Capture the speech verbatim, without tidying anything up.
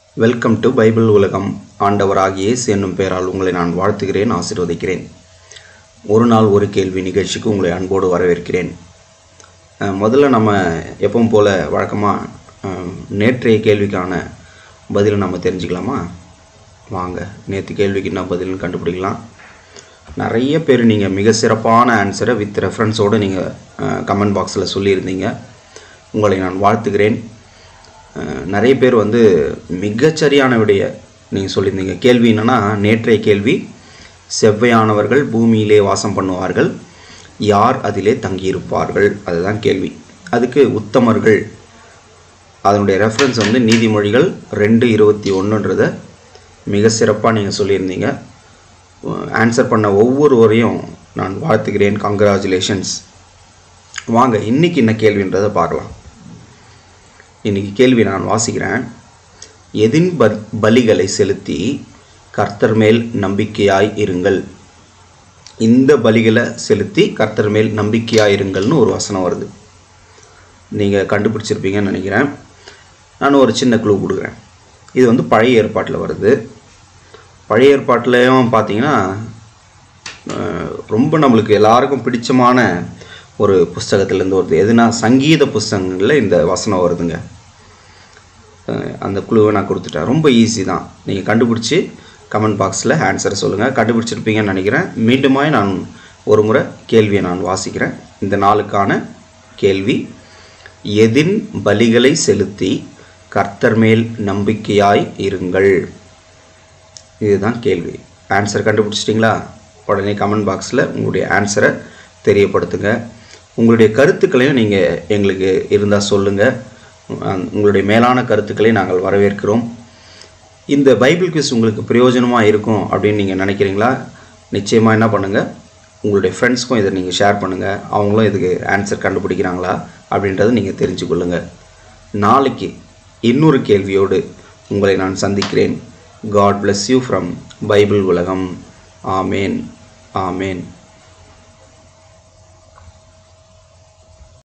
Welcome to Bible உலகம். ஆண்டவராகிய இயேசு என்னும் பெயரால் உங்களை நான் வாழ்த்துகிறேன், ஆசீர்வதிக்கிறேன். ஒரு நாள் ஒரு கேள்வி நிகழ்ச்சிக்கு உங்களை அன்போடு வரவேற்கிறேன். முதல்ல நம்ம எப்பவும் போல் வழக்கமாக நேற்றைய கேள்விக்கான பதிலை நம்ம தெரிஞ்சுக்கலாமா? வாங்க, நேற்று கேள்விக்கு என்ன பதில்னு கண்டுபிடிக்கலாம். நிறைய பேர் நீங்கள் மிக சிறப்பான ஆன்சரை வித் ரெஃபரன்ஸோடு நீங்கள் கமெண்ட் பாக்ஸில் சொல்லியிருந்தீங்க. உங்களை நான் வாழ்த்துகிறேன். நிறைய பேர் வந்து மிகச்சரியான விடைய நீங்கள் சொல்லியிருந்தீங்க. கேள்வி என்னென்னா, நேற்றைய கேள்வி, செவ்வையானவர்கள் பூமியிலே வாசம் பண்ணுவார்கள், யார் அதிலே தங்கியிருப்பார்கள்? அதுதான் கேள்வி. அதுக்கு உத்தமர்கள், அதனுடைய ரெஃபரன்ஸ் வந்து நீதிமொழிகள் ரெண்டு இருபத்தி ஒன்றுன்றதை மிக சிறப்பாக நீங்கள் சொல்லியிருந்தீங்க. ஆன்சர் பண்ண ஒவ்வொருவரையும் நான் வாழ்த்துகிறேன். கங்க்ராச்சுலேஷன்ஸ். வாங்க, இன்றைக்கி என்ன கேள்வின்றதை பார்க்கலாம். இன்றைக்கி கேள்வி நான் வாசிக்கிறேன். எதின் பலிகளை செலுத்தி கர்த்தர் மேல் நம்பிக்கையாய் இருங்கள். இந்த பலிகளை செலுத்தி கர்த்தர் மேல் நம்பிக்கையாய் இருங்கள்னு ஒரு வசனம் வருது. நீங்கள் கண்டுபிடிச்சிருப்பீங்கன்னு நினைக்கிறேன். நான் ஒரு சின்ன க்ளூ கொடுக்குறேன். இது வந்து பழைய ஏற்பாட்டில் வருது. பழைய ஏற்பாட்டிலையும் பார்த்தீங்கன்னா ரொம்ப நம்மளுக்கு எல்லாருக்கும் பிடிச்சமான ஒரு புஸ்தகத்திலேருந்து வருது. எதுனா சங்கீத புஸ்தகங்களில் இந்த வசனம் வருதுங்க. அந்த குழுவை நான் கொடுத்துட்டேன். ரொம்ப ஈஸி தான். நீங்கள் கண்டுபிடிச்சி கமெண்ட் பாக்ஸில் ஆன்சரை சொல்லுங்கள். கண்டுபிடிச்சிருப்பீங்கன்னு நினைக்கிறேன். மீண்டுமாய் நான் ஒரு முறை கேள்வியை நான் வாசிக்கிறேன். இந்த நாளுக்கான கேள்வி, எதின் பலிகளை செலுத்தி கர்த்தர் மேல் நம்பிக்கையாய் இருங்கள். இதுதான் கேள்வி. ஆன்சர் கண்டுபிடிச்சிட்டிங்களா? உடனே கமெண்ட் பாக்ஸில் உங்களுடைய ஆன்சரை தெரியப்படுத்துங்க. உங்களுடைய கருத்துக்களையும் நீங்கள் எங்களுக்கு இருந்தால் சொல்லுங்கள். உங்களுடைய மேலான கருத்துக்களை நாங்கள் வரவேற்கிறோம். இந்த பைபிள் குவிஸ் உங்களுக்கு பிரயோஜனமாக இருக்கும் அப்படின்னு நீங்கள் நினைக்கிறீங்களா? நிச்சயமாக என்ன பண்ணுங்கள், உங்களுடைய ஃப்ரெண்ட்ஸ்க்கும் இதை நீங்கள் ஷேர் பண்ணுங்கள். அவங்களும் இதுக்கு ஆன்சர் கண்டுபிடிக்கிறாங்களா அப்படின்றத நீங்கள் தெரிஞ்சு கொள்ளுங்கள். நாளைக்கு இன்னொரு கேள்வியோடு உங்களை நான் சந்திக்கிறேன். God bless you from Bible உலகம். ஆமேன், ஆமேன்.